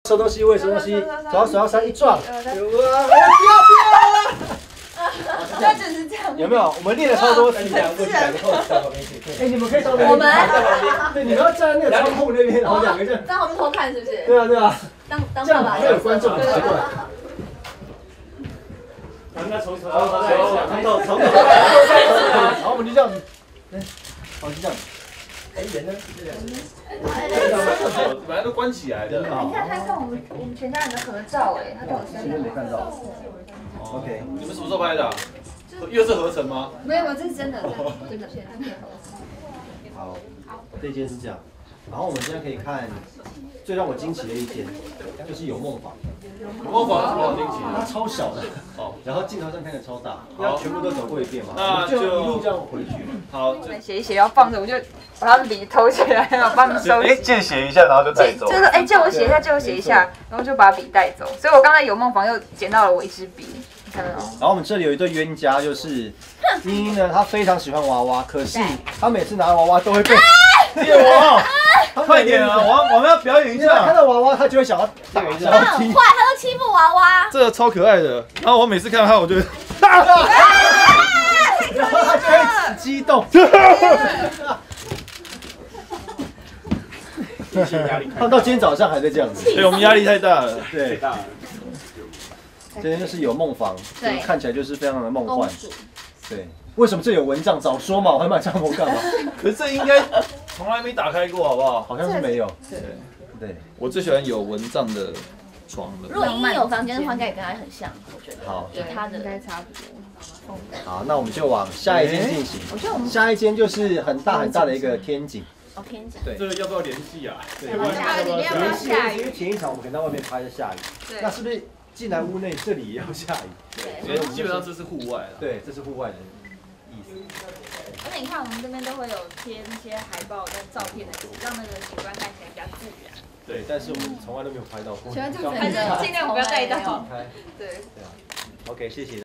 收东西，我也收东西，手要3一撞，有啊， 那只是这样。 有没有？我们练了超多次，两个扣在旁边去。哎，你们可以从我们对，你们要站在那个窗户那边，然后两个人。 这样我们偷看是不是？ 对啊对啊， 当这样爸爸会有观众很奇怪。 那从头， 好，我们就这样子，好，就这样。哎，人呢？ 本来都关起来的。 你看他看我们全家人的合照哎，他跟我生日没看到。OK， 你们什么时候拍的？又是合成吗？ 没有，这是真的，真的。 好，这间是这样。然后我们现在可以看最让我惊奇的一间，就是有梦房。 有梦房有什么好惊奇它的？ 超小的， 哦， 然后镜头上看起来超大，要全部都走过一遍嘛。 那就一路这样回去。 好， 写一写要放着，我就把他的笔偷起来，然后帮他们收起。 借写一下，然后就带走。 就是借我写一下，借我写一下，然后就把笔带走。所以我刚才有梦房又捡到了我一支笔，你看到吗？ 然后我们这里有一对冤家，就是茵茵呢，她非常喜欢娃娃，可是她每次拿娃娃都会被借我，快点啊！我们要表演一看下。 到娃娃，她就会想要打一下。 他很坏，他都欺负娃娃。 这个超可爱的，然后我每次看到它，我就然后她就会很激动。他们到今天早上还在这样子。 对我们压力太大了。 对，这边就是有梦房， 对看起来就是非常的梦幻。对，为什么这有蚊帐？早说嘛，我还买帐篷干嘛？ 可是这应该从来没打开过，好不好？ 好像是没有。对， 我最喜欢有蚊帐的床了。 如果茵茵有房间的话，应该也跟他很像，我觉得。 好， 以他的应该差不多。 好，那我们就往下一间进行。 我觉得我们下一间就是很大很大的一个天井。 天井。 对， 这个要不要联系啊？ 对， 要不要下雨？要不要下雨？ 因为前一场我们可能在外面拍的下雨， 对那是不是进来屋内这里也要下雨？ 对。 因为基本上这是户外了。 对，这是户外的意思。 而且你看，我们这边都会有贴那些海报跟照片的图，让那个景观看起来比较自然。 对，但是我们从来都没有拍到过。 还是尽量不要带到。 拍。 对。 OK， 谢谢。